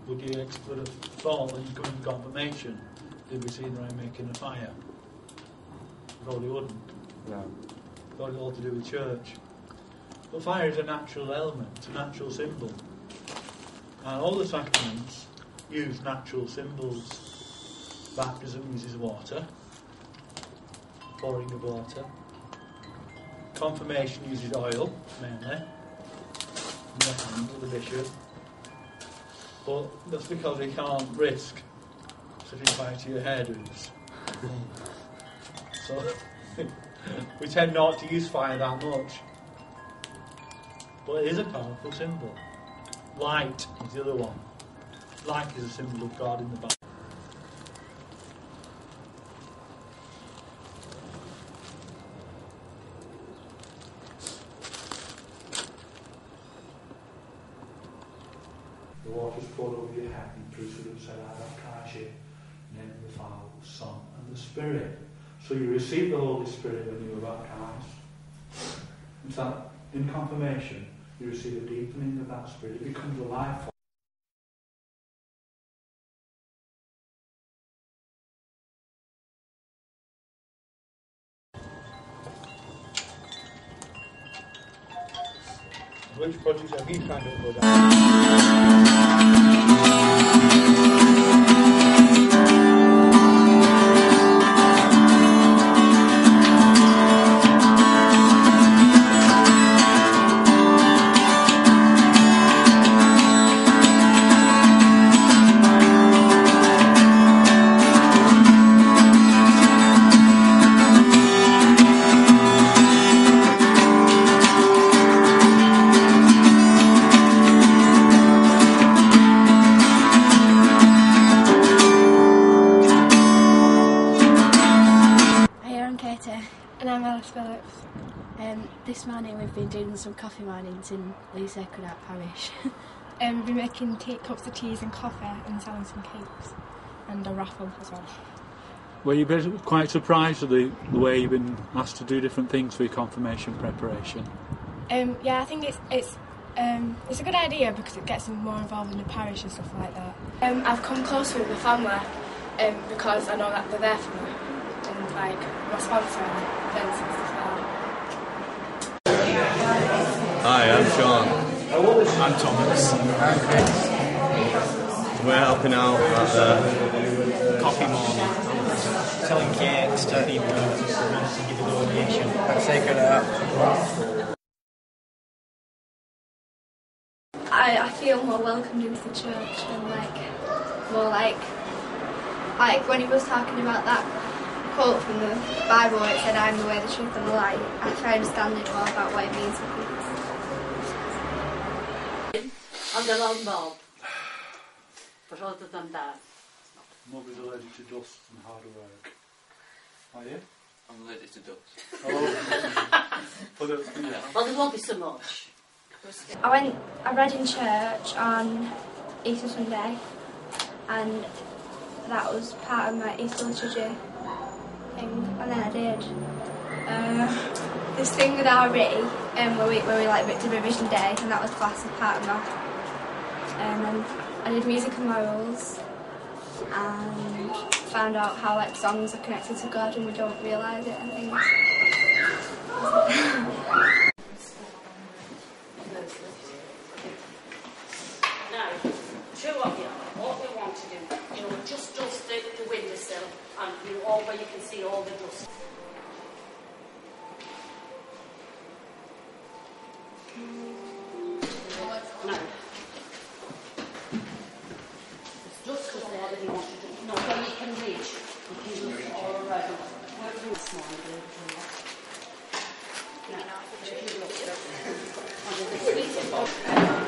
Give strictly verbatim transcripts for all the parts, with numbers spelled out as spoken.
would you ex- would have thought when you come into confirmation, they'd be seen around making a fire? Probably wouldn't. No. Got it all to do with church. But fire is a natural element, it's a natural symbol. And all the sacraments use natural symbols. Baptism uses water, pouring of water. Confirmation uses oil, mainly, in the hand of the bishop. But that's because we can't risk setting fire to your hairdos. So we tend not to use fire that much. But it is a powerful symbol. Light is the other one. Light is a symbol of God in the Bible. The water is poured over your head, and the priest would have said, I baptize you in the name of the Father, the Son, and the Spirit. So you receive the Holy Spirit when you were baptized. In fact, in confirmation, you receive a deepening of that Spirit. It becomes a life force. Which projects have you kind of put down? And I'm Alice Phillips. Um, this morning we've been doing some coffee mornings in Lee Sacred Heart Parish. um, we've been making tea, cups of teas and coffee and selling some cakes and a raffle as well. Were you quite surprised at the, the way you've been asked to do different things for your confirmation preparation? Um, yeah, I think it's it's um, it's a good idea because it gets them more involved in the parish and stuff like that. Um, I've come closer with the family um, because I know that they're there for me. And like my sponsor and friends and stuff like that. Hi, I'm Sean. I'm Thomas. I'm Chris. We're helping out at the Coffee morning. Selling cakes to people who want to give a donation. At Sacred Heart. I, I feel more welcomed into the church and like more like like when he was talking about that quote from the Bible where it said, I'm the way, the truth and the light. I try to understand it more about what it means for people. On the long bob. But other than that. Mother's allergic to dust and hard work. Are you? I'm allergic to dust. Oh. But, uh, yeah. Well, there won't be so much. I went, I read in church on Easter Sunday and that was part of my Easter liturgy thing, and then I did uh, this thing with R E um, where we where we like did revision day, and that was classed as part of that. And then I did music and morals, and found out how like songs are connected to God, and we don't realise it and things. Now, show what we are. What we want to do, you know, just dust the, the windowsill, and you know, all where you can see all the dust. Now, there's dust was there that you want to do. No, where you can reach, you can look all around. Where do you small now, if you look under the sweet box.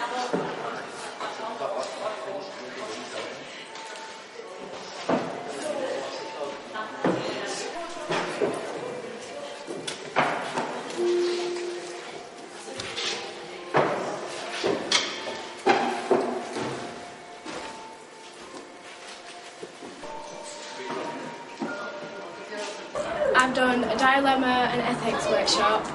I've done a dilemma and ethics workshop,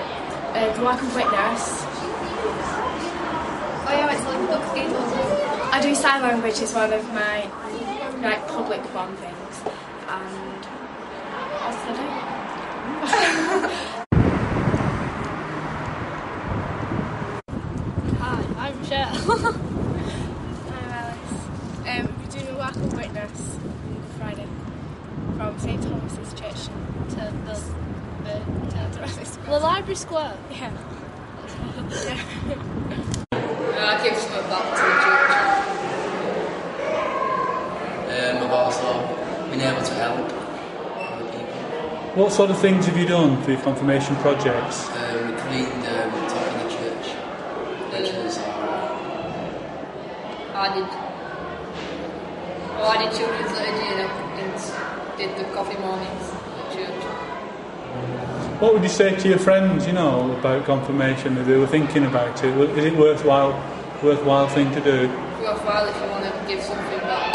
a walk of witness. Oh yeah, it's like book people. I do sign language as one of my like public one things, and what else did I do? Hi, I'm Michelle. I'm Alice. Um, we're doing a walk of witness on Friday from Saint Thomas's Church To the, the, to Dorothy Square. the library square. Yeah. Uh, I came to back to the church. Um, I've also been able to help other people. What sort of things have you done for your confirmation projects? Um, we cleaned um, top of the church, which was alright. I did. Well, I did children's liturgy and, and did the coffee mornings at church. What would you say to your friends, you know, about confirmation, if they were thinking about it? Is it worthwhile, worthwhile thing to do? Worthwhile if you want to give something back.